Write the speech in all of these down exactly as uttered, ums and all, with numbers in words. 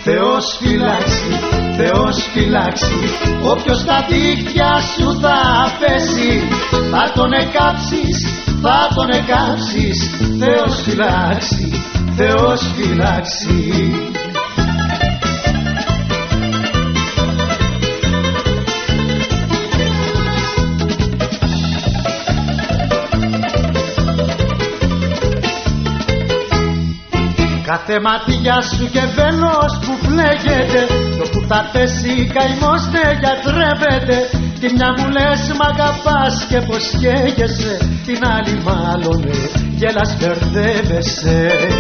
Θεός φυλάξει, Θεός φυλάξει, όποιος στα δίχτυα σου θα πέσει, θα τον εκάψεις, θα τον εκάψεις. Θεός φυλάξει, Θεός φυλάξει. Κάθε ματιά σου και βέλος που φλέγεται, το που θα πέσει καημός δεν γιατρεύεται. Τη μια μου λες μ' αγαπάς και πως καίγεσαι, την άλλη μάλλον γέλας μπερδεύεσαι.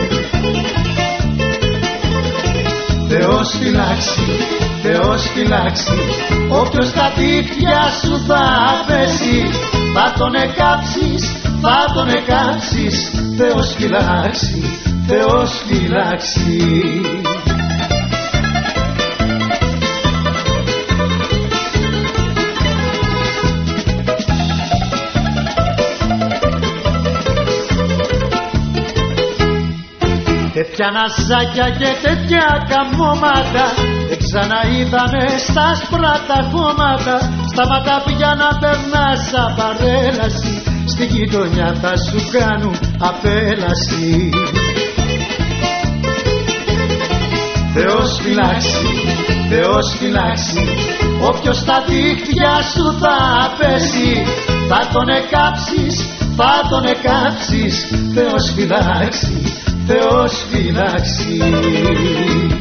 Θεός φυλάξει, Θεός φυλάξει, όποιος στα δίχτυα σου θα πέσει, θα τον εκάψεις, θα τον εκάψεις. Θεός φυλάξει, Θεός φυλάξει. Τέτοια ναζάκια και τέτοια καμώματα δεν ξαναείδαμε στα άσπρα τα χώματα. Στα ματάπια να περνάς απαρέλαση, στη γειτονιά θα σου κάνουν απέλαση. Θεός φυλάξει, Θεός φυλάξει, όποιος στα δίχτυα σου θα πέσει, θα τον εκάψεις, θα τον εκάψεις. Θεός φυλάξει, Θεός φυλάξει.